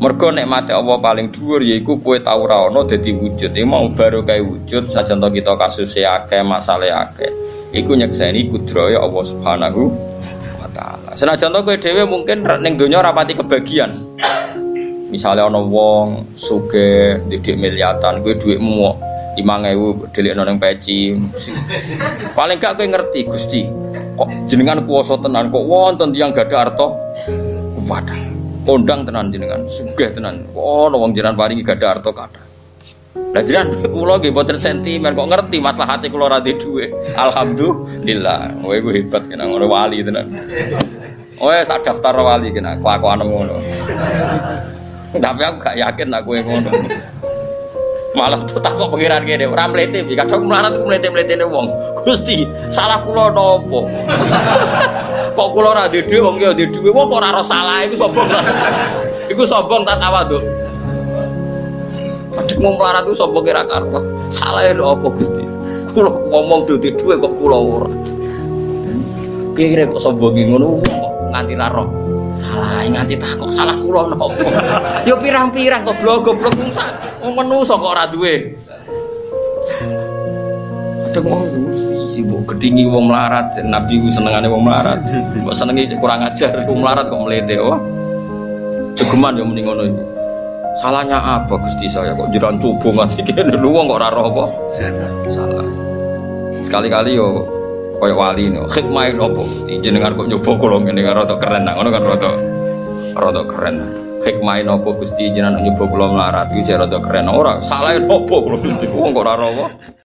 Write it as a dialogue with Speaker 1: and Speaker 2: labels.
Speaker 1: Mergo nikmate Allah paling dhuwur yaiku kowe tau ora ana dadi wujud. Iki mau baru kae wujud sajan to kita kasuse akeh, masalahe akeh. Iku nyekseni kudrahe Allah Subhanahu wa taala. Senajan to kowe dhewe mungkin ning donya ora pati kebagian. Misalnya ana wong sugih didik miliatan, kowe dhuwitmu 5.000 delikno ning peci. Paling gak kowe ngerti Gusti, kok jenengan kuwasa tenan kok wonten tiyang gadah harta kuwat. Kondang tenan jenengan, sugih tenan. Kok ana wong jenengan paringi gadah harta kathah. Lah jenengan kula nggih mboten sentimen kok ngerti maslahate kula ora ndek dhuwit. Alhamdulillah. Kowe iku hebat kena ngono wali tenan. Kowe tak daftar wali kena kelakuan ngono. Tapi aku gak yakin aku ngono. Malah tak kok pengiran kene ora mlete, kadang mlarat mlete-mletene wong. Gusti, salah kula napa? Kok kula ora ndek dhuwit wong ya ndek dhuwit, kok ora ora salah iku sombong. Iku sombong tak tawaduk. Adek mau melarat itu sombong kira karpa. Salahnya apa Gusti? Kula ngomong ndek dhuwit kok kula ora. Kira kok sombongi ngono nganti ra roh. Salah nganti tak kok salah kula napa? Ya pirang-pirang goblok-goblok wong menungso kok ora duwe. Adek wong mbok gedhingi wong melarat, Nabi ku senengane wong melarat. Mbok senengi kurang ajar wong melarat kok mlete oh. Jogeman yo muni ngono iki. Salahnya apa Gusti saya kok jiran cubung nganti kene lho wong kok ora roh apa? Salah. Sekali-kali yo koyo wali no. Hikmah nopo? Jenengan kok nyoba kula ngene rada keren ngono kan rada keren. Hikmah nopo Gusti jenengan nyoba kula melarat iki rada keren ora. Salahe nopo kula Gusti wong kok ora roh apa?